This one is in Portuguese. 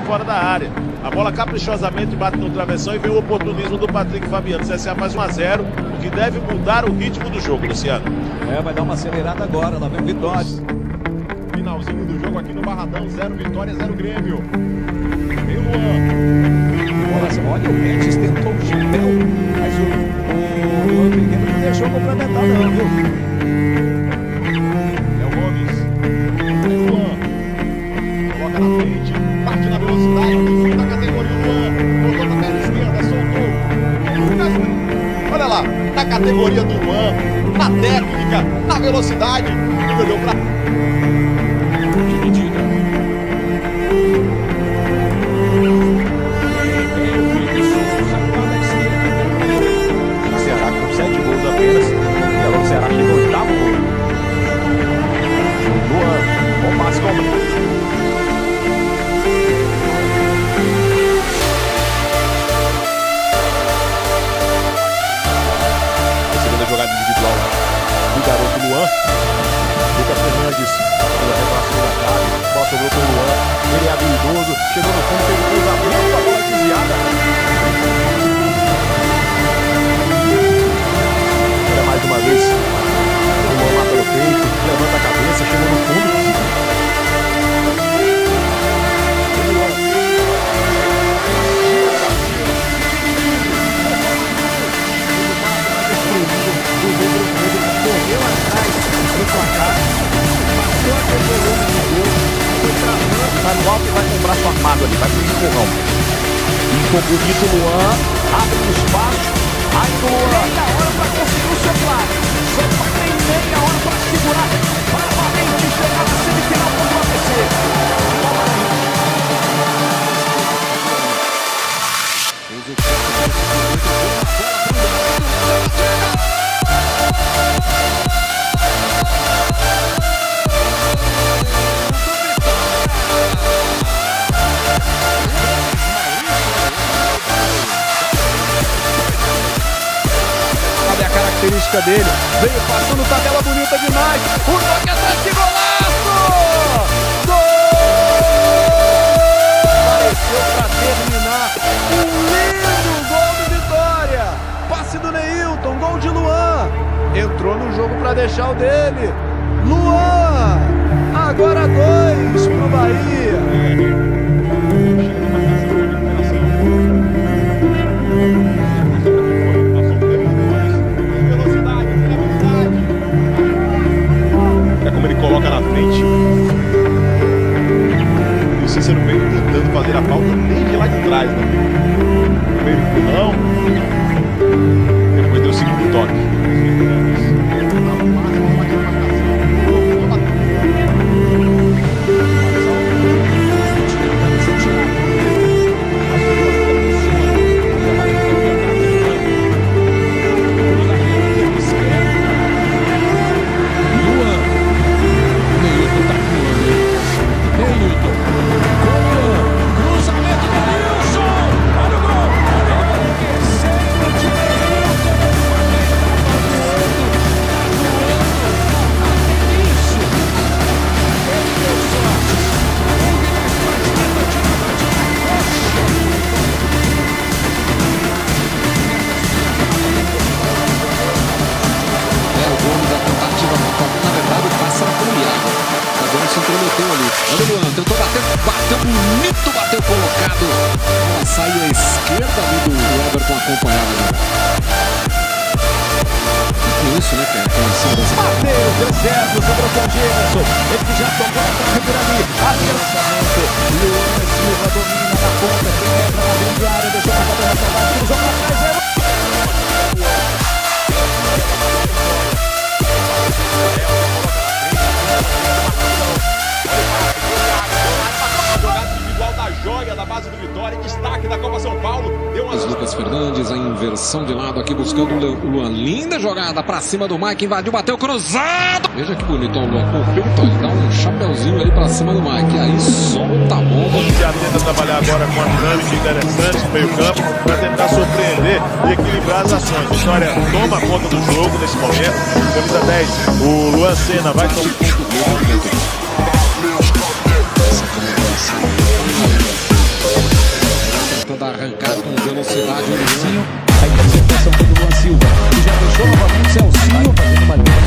fora da área. A bola caprichosamente bate no travessão e vem o oportunismo do Patrick Fabiano. O CSA faz 1-0, o que deve mudar o ritmo do jogo, Luciano. Vai dar uma acelerada agora, lá vem o Vitória. Finalzinho do jogo aqui no Barradão, 0 Vitória, 0 Grêmio. Vem o Luan. Olha, o Mendes tentou o chapéu, mas o Luan Pequeno não deixou complementar não, viu? Léo Gomes. Vem o Luan. Coloca na frente, parte na velocidade, da categoria Luan. Botou na perna esquerda, soltou. Olha lá, na categoria do Luan, na técnica, na velocidade. Ele olhou pra... Dividida. O Ceará com 7 gols apenas. E agora o Ceará chega no 8º gol. Luan, bom passe com a segunda jogada individual do garoto Luan. Lucas Fernandes, pela reclamação da trave, bola sobrou com o Luan, ele é habilidoso, chegou no fundo, fez o cruzamento, a bola desviada. Olha mais uma vez, o Luan mata no peito, levanta a cabeça, chegou no fundo. Correu atrás do placar, passou aquele volume de gol, foi travando, vai no alto e vai com o braço armado ali, vai pro empurrão. Ficou bonito o Luan, abre o espaço, aí o Luan, meia hora para conseguir o seu placar, só tem meia hora para segurar, novamente chegar na semifinal contra o ABC. Sabe a característica dele? Veio passando tabela bonita demais. O toque atrás, que golaço! Gol! Apareceu para terminar. Um lindo gol do Vitória. Passe do Neilton, gol de Luan. Entrou no jogo para deixar o dele. Luan! Agora 2 pro Bahia. É como ele coloca na frente. E o Cícero veio tentando fazer a falta nem de lá de trás, né? Primeiro empurrão. Depois deu o segundo toque. Tentou bater, bateu bonito, bateu colocado. Ela sai à esquerda ali do Everton acompanhado. É isso, né, cara? Bateu, deu certo, sobrou com o Gênesis. Ele que já tocou a trave por ali. Acertamento. Luan Silva domina na ponta. Quem entra lá dentro da área, deixou a cabeça pra baixo, cruzou pra trás. Joia da base do Vitória, destaque da Copa São Paulo. Deu uma... Lucas Fernandes, a inversão de lado aqui buscando o Luan. Linda jogada pra cima do Mike, invadiu, bateu cruzado. Veja que bonito, o Luan com o peito, ele dá um chapeuzinho ali pra cima do Mike. Aí solta a bomba. O Ceará tenta trabalhar agora com a dinâmica interessante no meio campo para tentar surpreender e equilibrar as ações. Vitória toma conta do jogo nesse momento. Camisa 10, o Luan Senna vai tomar. tenta arrancar com velocidade o Luan. A interceptação foi do Luan Silva, que já deixou novamente o Celcinho fazendo uma linha